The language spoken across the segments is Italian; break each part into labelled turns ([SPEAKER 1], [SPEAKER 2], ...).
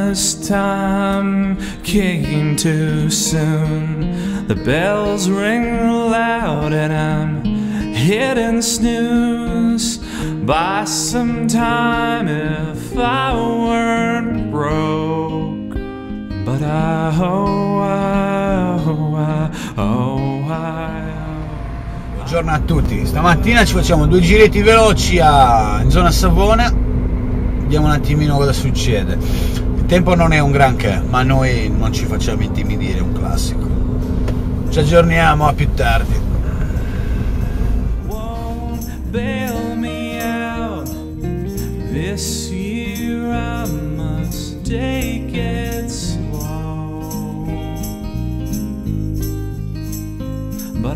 [SPEAKER 1] Christmas time came too soon. The bells ring loud and I'm hitting snooze. By some time if I weren't broke, but
[SPEAKER 2] Buongiorno a tutti, stamattina ci facciamo due giretti veloci in zona Savona, vediamo un attimino cosa succede. Il tempo non è un granché, ma noi non ci facciamo intimidire, è un classico. Ci aggiorniamo a più tardi.
[SPEAKER 1] This year I must take it slow, but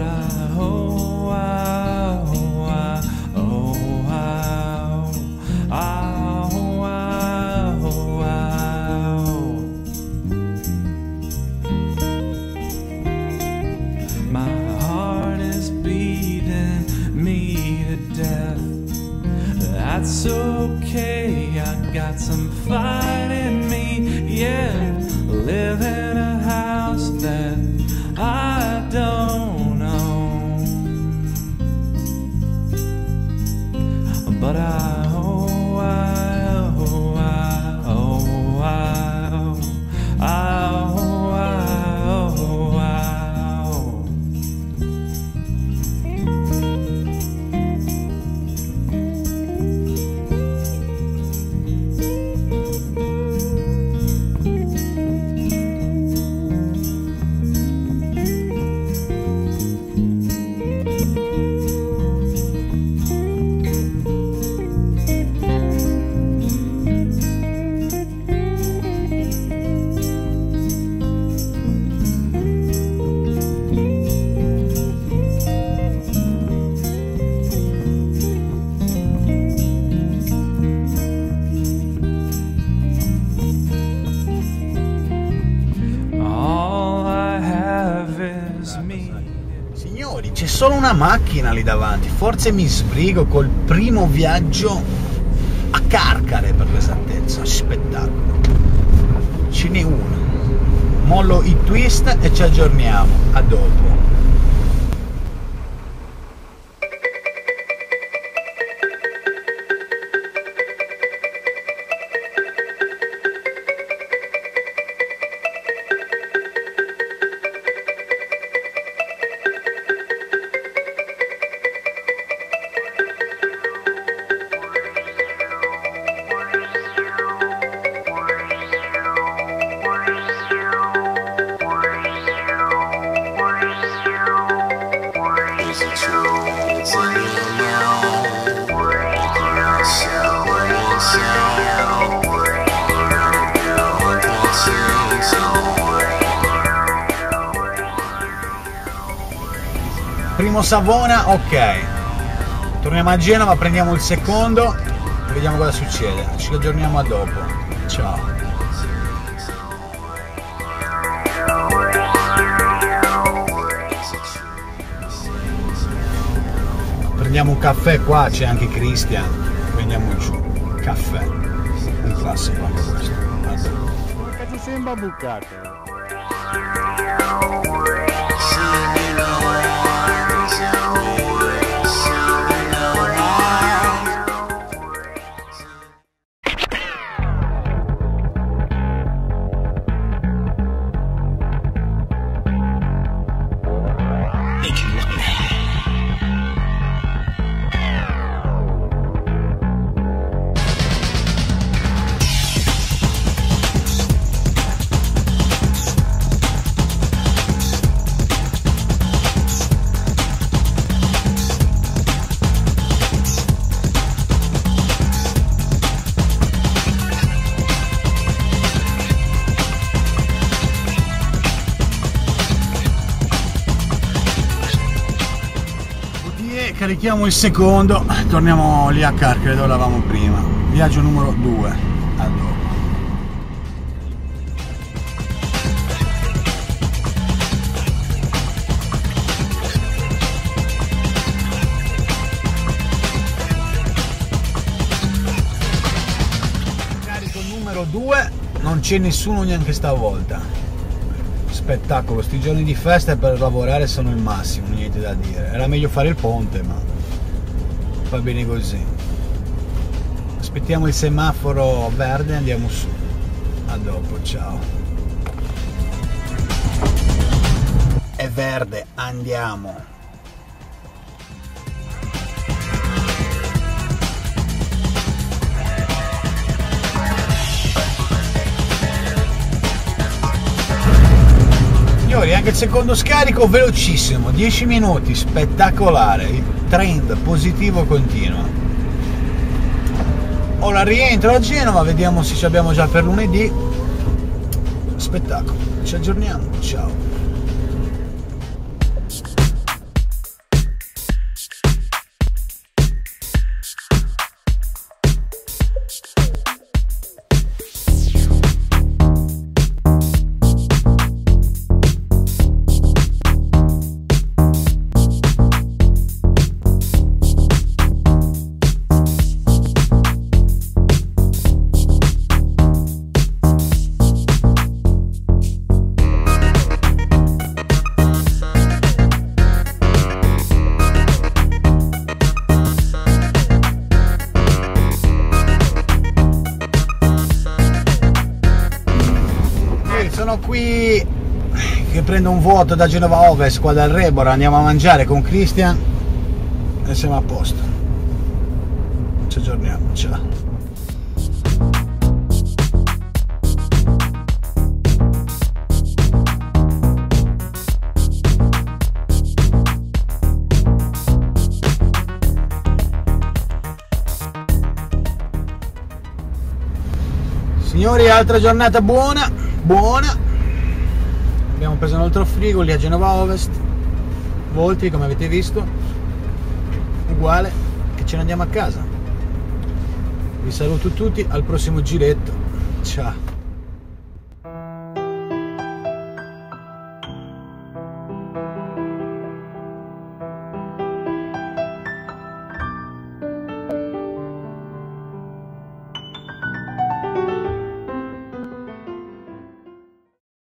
[SPEAKER 1] my heart is beating me to death. That's okay, I got some fight in me, yeah. Live in a house that I don't own, but
[SPEAKER 2] Signori, c'è solo una macchina lì davanti, forse mi sbrigo col primo viaggio a Carcare, per l'esattezza. Spettacolo, ce n'è uno. Mollo i twist e ci aggiorniamo, a dopo. Primo Savona, ok. Torniamo a Genova, prendiamo il secondo e vediamo cosa succede. Ci aggiorniamo a dopo. Ciao. Prendiamo un caffè qua, c'è anche Cristian. Prendiamo giù. Caffè. Un classico anche questo.
[SPEAKER 3] Cazzo sembra bucato.
[SPEAKER 2] Carichiamo il secondo, torniamo lì a Carcare dove eravamo prima. Viaggio numero 2. A dopo. Carico numero 2, non c'è nessuno neanche stavolta. Spettacolo, sti giorni di festa per lavorare sono il massimo, niente da dire. Era meglio fare il ponte, ma va bene così. Aspettiamo il semaforo verde e andiamo su. A dopo, ciao. È verde, andiamo. Signori, anche il secondo scarico velocissimo, 10 minuti, spettacolare, il trend positivo continua. Ora rientro a Genova, vediamo se ci abbiamo già per lunedì. Spettacolo, ci aggiorniamo, ciao. Sono qui che prendo un vuoto da Genova Ovest, qua dal Rebora, andiamo a mangiare con Christian e siamo a posto. Ci aggiorniamo, ciao. Signori, altra giornata buona. Abbiamo preso un altro frigo lì a Genova Ovest, Volti, come avete visto, uguale, e ce ne andiamo a casa. Vi saluto tutti, al prossimo giretto, ciao.